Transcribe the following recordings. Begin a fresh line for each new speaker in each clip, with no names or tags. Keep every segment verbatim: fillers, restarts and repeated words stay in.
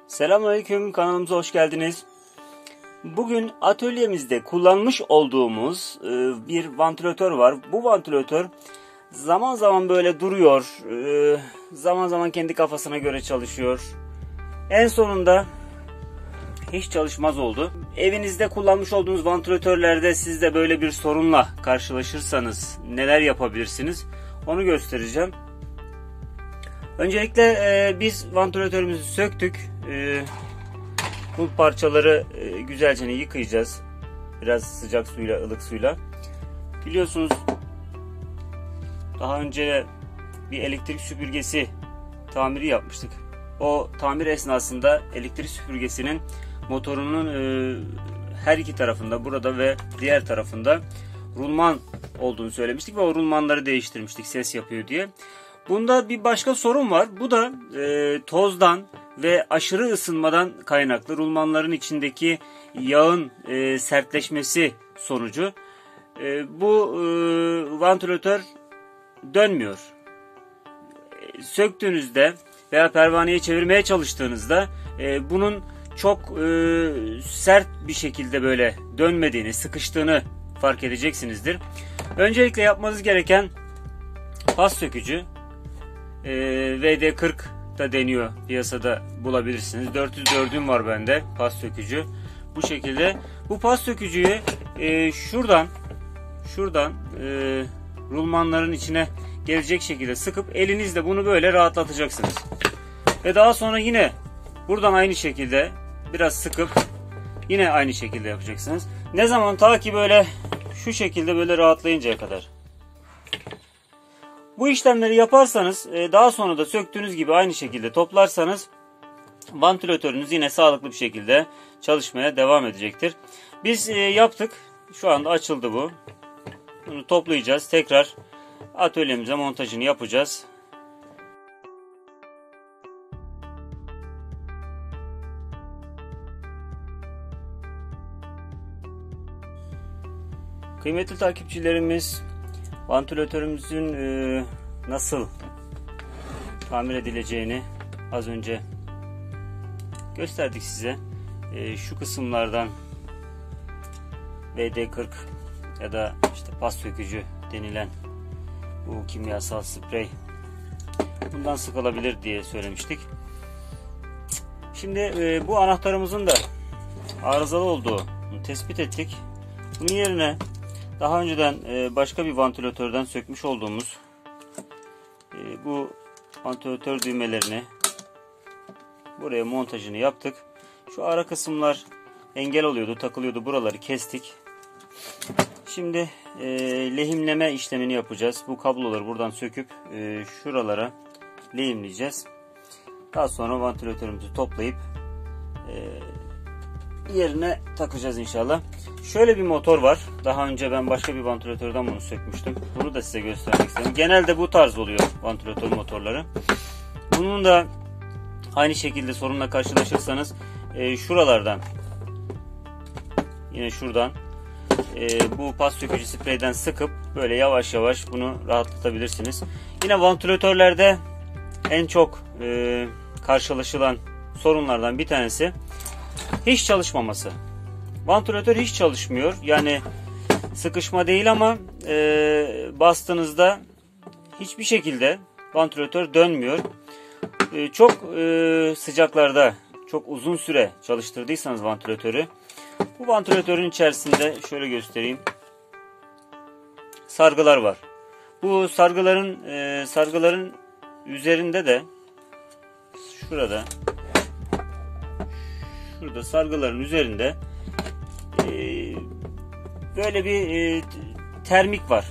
Selamünaleyküm, kanalımıza hoş geldiniz. Bugün atölyemizde kullanmış olduğumuz e, bir vantilatör var. Bu vantilatör zaman zaman böyle duruyor, e, zaman zaman kendi kafasına göre çalışıyor. En sonunda hiç çalışmaz oldu. Evinizde kullanmış olduğunuz vantilatörlerde siz de böyle bir sorunla karşılaşırsanız neler yapabilirsiniz? Onu göstereceğim. Öncelikle e, biz vantilatörümüzü söktük. E, bu parçaları e, güzelce yıkayacağız. Biraz sıcak suyla, ılık suyla. Biliyorsunuz daha önce bir elektrik süpürgesi tamiri yapmıştık. O tamir esnasında elektrik süpürgesinin motorunun e, her iki tarafında, burada ve diğer tarafında rulman olduğunu söylemiştik ve o rulmanları değiştirmiştik ses yapıyor diye. Bunda bir başka sorun var. Bu da e, tozdan ve aşırı ısınmadan kaynaklı rulmanların içindeki yağın e, sertleşmesi sonucu. E, bu e, vantilatör dönmüyor. E, söktüğünüzde veya pervaneyi çevirmeye çalıştığınızda e, bunun çok e, sert bir şekilde böyle dönmediğini, sıkıştığını fark edeceksinizdir. Öncelikle yapmanız gereken pas sökücü. E, V D kırk da deniyor, piyasada bulabilirsiniz. dört yüz dört'üm var bende, pas sökücü. Bu şekilde bu pas sökücüyü e, şuradan şuradan e, rulmanların içine gelecek şekilde sıkıp elinizle bunu böyle rahatlatacaksınız. Ve daha sonra yine buradan aynı şekilde biraz sıkıp yine aynı şekilde yapacaksınız. Ne zaman? Ta ki böyle şu şekilde böyle rahatlayıncaya kadar. Bu işlemleri yaparsanız, daha sonra da söktüğünüz gibi aynı şekilde toplarsanız vantilatörünüz yine sağlıklı bir şekilde çalışmaya devam edecektir. Biz yaptık. Şu anda açıldı bu. Bunu toplayacağız. Tekrar atölyemize montajını yapacağız. Kıymetli takipçilerimiz, vantilatörümüzün e, nasıl tamir edileceğini az önce gösterdik size. E, şu kısımlardan V D kırk ya da işte pas sökücü denilen bu kimyasal sprey, bundan sıkılabilir diye söylemiştik. Şimdi e, bu anahtarımızın da arızalı olduğunu tespit ettik. Bunun yerine daha önceden başka bir vantilatörden sökmüş olduğumuz bu vantilatör düğmelerini buraya montajını yaptık. Şu ara kısımlar engel oluyordu, takılıyordu. Buraları kestik. Şimdi lehimleme işlemini yapacağız. Bu kabloları buradan söküp şuralara lehimleyeceğiz. Daha sonra vantilatörümüzü toplayıp yerine takacağız inşallah. Şöyle bir motor var. Daha önce ben başka bir vantilatörden bunu sökmüştüm. Bunu da size göstermek istedim. Genelde bu tarz oluyor vantilatör motorları. Bunun da aynı şekilde sorunla karşılaşırsanız e, şuralardan, yine şuradan e, bu pas sökücü spreyden sıkıp böyle yavaş yavaş bunu rahatlatabilirsiniz. Yine vantilatörlerde en çok e, karşılaşılan sorunlardan bir tanesi hiç çalışmaması. Vantilatör hiç çalışmıyor. Yani sıkışma değil ama e, bastığınızda hiçbir şekilde vantilatör dönmüyor. E, çok e, sıcaklarda çok uzun süre çalıştırdıysanız vantilatörü, bu vantilatörün içerisinde şöyle göstereyim, sargılar var. Bu sargıların e, sargıların üzerinde de şurada şurada sargıların üzerinde e, böyle bir e, termik var.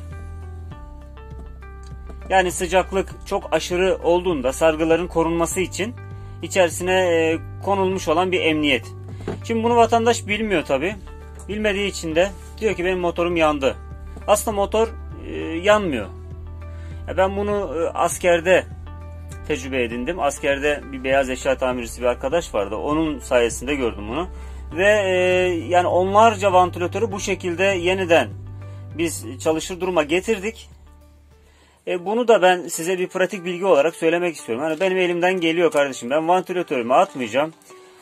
Yani sıcaklık çok aşırı olduğunda sargıların korunması için içerisine e, konulmuş olan bir emniyet. Şimdi bunu vatandaş bilmiyor tabi. Bilmediği için de diyor ki benim motorum yandı. Aslında motor e, yanmıyor. Ya ben bunu e, askerde tecrübe edindim. Askerde bir beyaz eşya tamircisi bir arkadaş vardı. Onun sayesinde gördüm bunu. Ve e, yani onlarca vantilatörü bu şekilde yeniden biz çalışır duruma getirdik. E, bunu da ben size bir pratik bilgi olarak söylemek istiyorum. Hani benim elimden geliyor kardeşim. Ben vantilatörümü atmayacağım.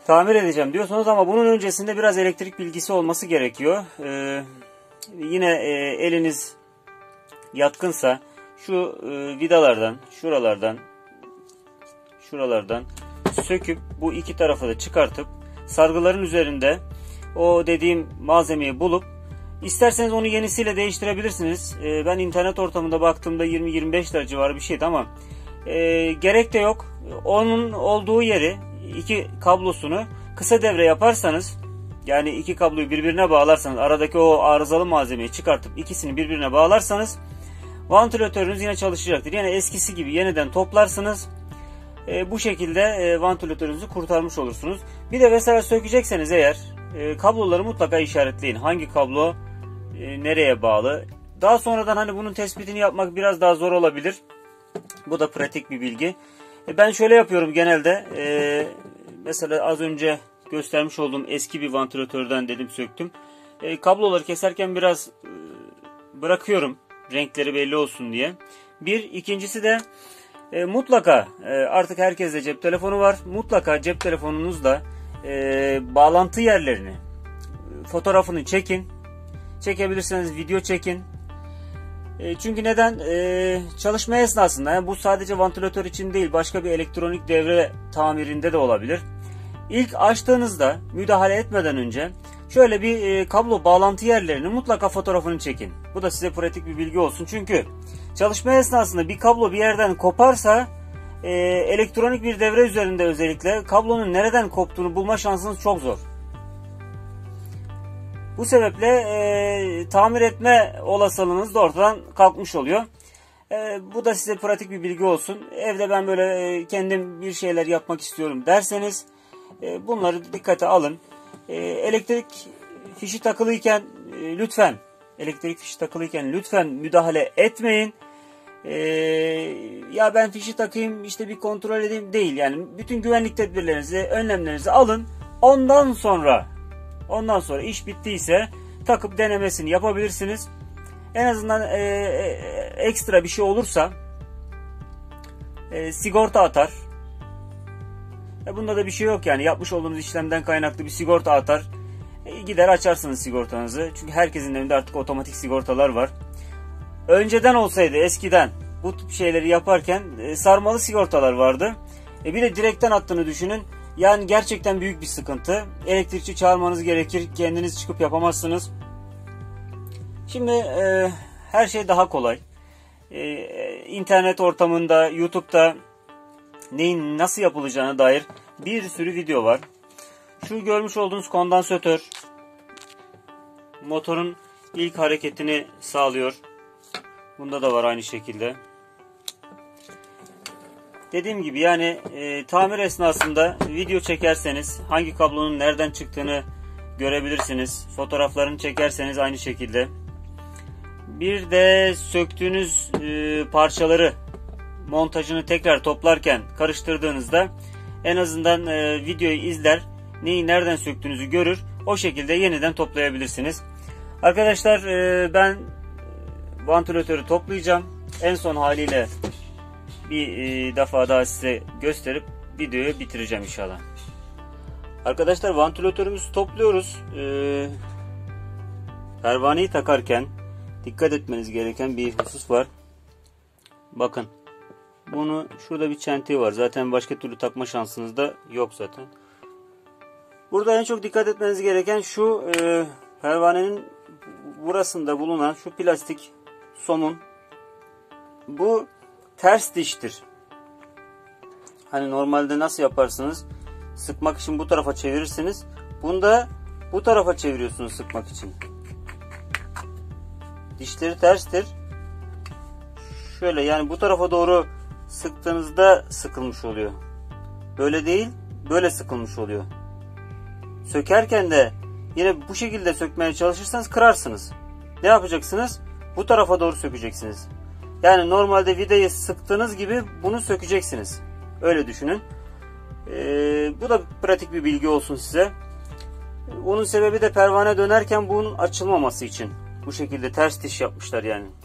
tamir edeceğim diyorsanız ama bunun öncesinde biraz elektrik bilgisi olması gerekiyor. Ee, yine e, eliniz yatkınsa şu e, vidalardan, şuralardan, şuralardan söküp bu iki tarafı da çıkartıp sargıların üzerinde o dediğim malzemeyi bulup isterseniz onu yenisiyle değiştirebilirsiniz. E, ben internet ortamında baktığımda yirmi yirmi beş lira civarı bir şeydi ama e, gerek de yok. Onun olduğu yeri, iki kablosunu kısa devre yaparsanız, yani iki kabloyu birbirine bağlarsanız, aradaki o arızalı malzemeyi çıkartıp ikisini birbirine bağlarsanız vantilatörünüz yine çalışacaktır. Yani eskisi gibi yeniden toplarsınız. E, bu şekilde e, vantilatörünüzü kurtarmış olursunuz. Bir de mesela sökecekseniz eğer e, kabloları mutlaka işaretleyin. Hangi kablo e, nereye bağlı. Daha sonradan hani bunun tespitini yapmak biraz daha zor olabilir. Bu da pratik bir bilgi. E, ben şöyle yapıyorum genelde. E, mesela az önce göstermiş olduğum eski bir vantilatörden dedim söktüm. E, kabloları keserken biraz e, bırakıyorum. Renkleri belli olsun diye. Bir, ikincisi de e, mutlaka e, artık herkeste cep telefonu var. Mutlaka cep telefonunuzda e, bağlantı yerlerini, fotoğrafını çekin. Çekebilirseniz video çekin. E, çünkü neden? E, çalışma esnasında, yani bu sadece vantilatör için değil, başka bir elektronik devre tamirinde de olabilir. İlk açtığınızda müdahale etmeden önce şöyle bir e, kablo bağlantı yerlerini mutlaka fotoğrafını çekin. Bu da size pratik bir bilgi olsun. Çünkü çalışma esnasında bir kablo bir yerden koparsa e, elektronik bir devre üzerinde özellikle kablonun nereden koptuğunu bulma şansınız çok zor. Bu sebeple e, tamir etme olasılığınız da ortadan kalkmış oluyor. E, bu da size pratik bir bilgi olsun. Evde ben böyle e, kendim bir şeyler yapmak istiyorum derseniz e, bunları dikkate alın. E, elektrik fişi takılıyken e, lütfen elektrik fişi takılıyken lütfen müdahale etmeyin. E, ya ben fişi takayım işte bir kontrol edeyim değil. Yani bütün güvenlik tedbirlerinizi, önlemlerinizi alın. Ondan sonra ondan sonra iş bittiyse takıp denemesini yapabilirsiniz. En azından e, e, ekstra bir şey olursa e, sigorta atar. E, bunda da bir şey yok yani, yapmış olduğunuz işlemden kaynaklı bir sigorta atar. E, gider açarsınız sigortanızı. Çünkü herkesin evinde artık otomatik sigortalar var. Önceden olsaydı, eskiden bu tip şeyleri yaparken e, sarmalı sigortalar vardı. E, bir de direkten attığını düşünün. Yani gerçekten büyük bir sıkıntı. Elektrikçi çağırmanız gerekir. Kendiniz çıkıp yapamazsınız. Şimdi e, her şey daha kolay. E, internet ortamında, YouTube'da neyin nasıl yapılacağına dair bir sürü video var. Şu görmüş olduğunuz kondansatör motorun ilk hareketini sağlıyor. Bunda da var aynı şekilde. Dediğim gibi yani e, tamir esnasında video çekerseniz hangi kablonun nereden çıktığını görebilirsiniz. Fotoğraflarını çekerseniz aynı şekilde. Bir de söktüğünüz e, parçaları montajını tekrar toplarken karıştırdığınızda en azından e, videoyu izler, neyi nereden söktüğünüzü görür. O şekilde yeniden toplayabilirsiniz. Arkadaşlar e, ben vantilatörü toplayacağım. En son haliyle bir e, defa daha size gösterip videoyu bitireceğim inşallah. Arkadaşlar vantilatörümüzü topluyoruz. Ee, pervaneyi takarken dikkat etmeniz gereken bir husus var. Bakın. Bunu şurada bir çentiği var. Zaten başka türlü takma şansınız da yok zaten. Burada en çok dikkat etmeniz gereken şu e, pervanenin burasında bulunan şu plastik somun. Bu ters diştir. Hani normalde nasıl yaparsınız? Sıkmak için bu tarafa çevirirsiniz. Bunda bu tarafa çeviriyorsunuz sıkmak için. Dişleri terstir. Şöyle yani bu tarafa doğru sıktığınızda sıkılmış oluyor. Böyle değil, böyle sıkılmış oluyor. Sökerken de yine bu şekilde sökmeye çalışırsanız kırarsınız. Ne yapacaksınız? Bu tarafa doğru sökeceksiniz. Yani normalde vidayı sıktığınız gibi bunu sökeceksiniz. Öyle düşünün. Ee, bu da pratik bir bilgi olsun size. Onun sebebi de pervane dönerken bunun açılmaması için. Bu şekilde ters diş yapmışlar yani.